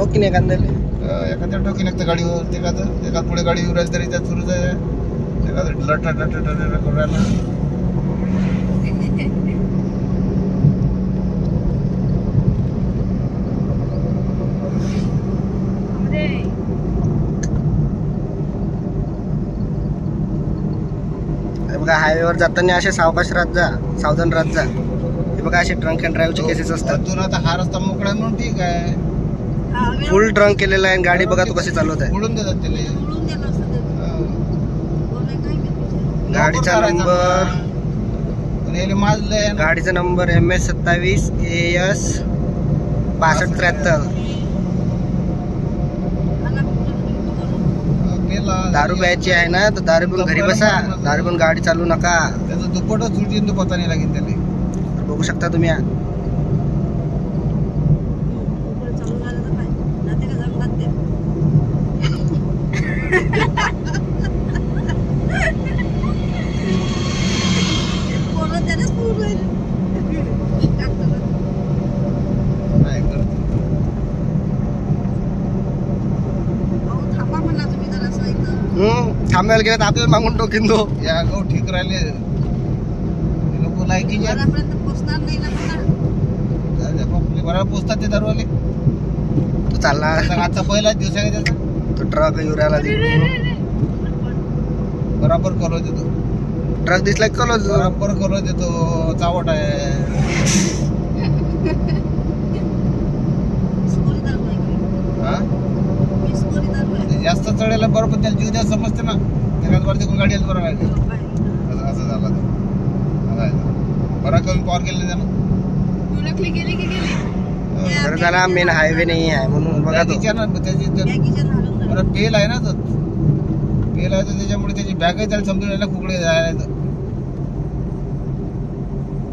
ठोकीन एखाद्याला. एखाद्या ठोकी लागतं गाडीवर. एका पुढे गाडी येऊ राहिली तरी त्यात सुरूच आहे. एखादं लटा करून राहिला. बघा हायवेवर जाताना असे सावकाश राहत जा, सावधान राहत जा. हे बघा असे ड्रंक अँड ड्राईव्हचे केसेस असतात. अजून आता हा रस्ता मोकळा आहे म्हणून ठीक आहे. फुल ड्रंक केलेला आहे. गाडी बघा तू कशी चालवत आहे. उडून देतात त्याला. गाडीचा नंबर, गाडीचा नंबर MS 27 AS 6573. दारू प्यायची आहे ना तर दारू पण घरी बसा, दारू पण गाडी चालू नका. त्याचं दुप्पटच सुटीन तो पता नाही लागेल त्याला. बघू शकता तुम्ही. थांबायला गेला तर आपल्याला मागून टोकीन तो. या गो ठीक राहिले लोक लायकी बरोबर पोचतात ते दरवाले. तो चालला आजचा पहिलाच दिवस आहे त्याचा. तो ट्रक युराला बराबर करो देतो. ट्रक दिसला कलो बराबर करो देतो. चावट आहे. जास्त चढायला बरोबर त्याला जीव द्या समजते ना. त्याच्यात वरती कोण गाडी बरोबर आहे. असं झालं बरा कमी पॉवर केले त्यानं. बरं झाला मेन हायवे नाही आहे म्हणून बघा तो. त्याची पेल आहे ना. तो पेल आहे तर त्याच्यामुळे त्याची बॅग त्याला समजून कुकडे जायला.